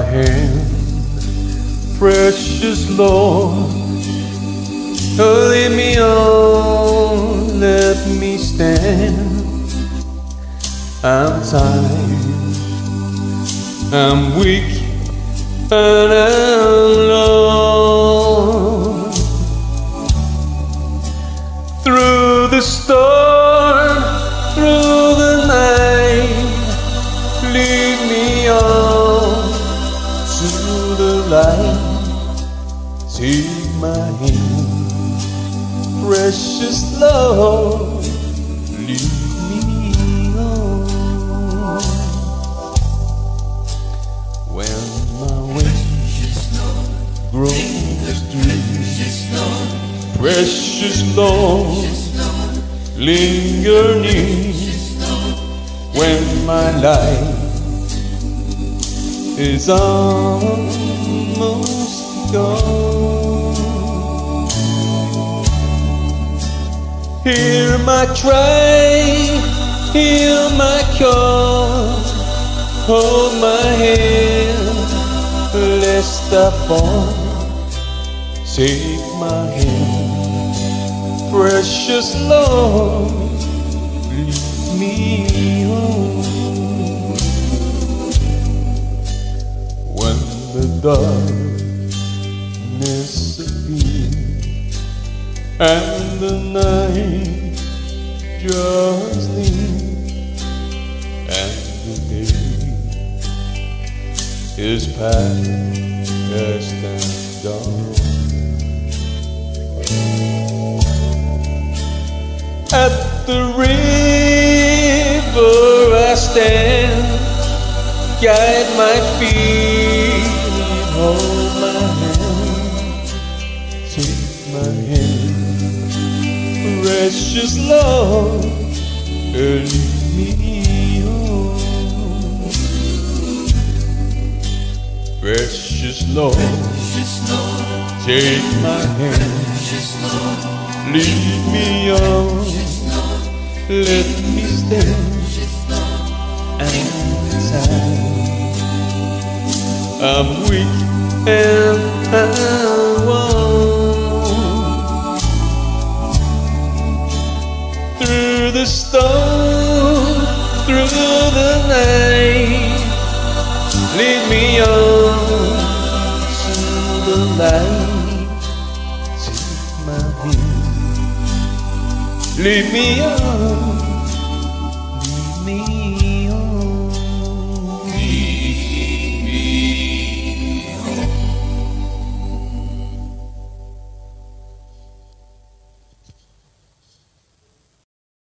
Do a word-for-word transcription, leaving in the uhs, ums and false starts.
hand, precious Lord. Oh, lead me on, let me stand. I'm tired, I'm weak, and I'm low. Through the storm, through the night, lead me on to the light. Take my hand, precious Lord, lead me on. When my way grows dim, precious Lord, linger near. When my life is almost gone, hear my cry, hear my call, hold my hand, lest I fall. Take my hand, precious Lord, lead me home. When the darkness appears and the night draws near, and the day is past and gone, at the river I stand, guide my feet, hold my hand, take my hand, precious Lord, lead me home. Precious Lord, take my hand, lead me on, let me stand and tired. I'm weak and I'm worn. Through the storm, through the night, lead me on to the light. Take my hand, lead me on, lead me on.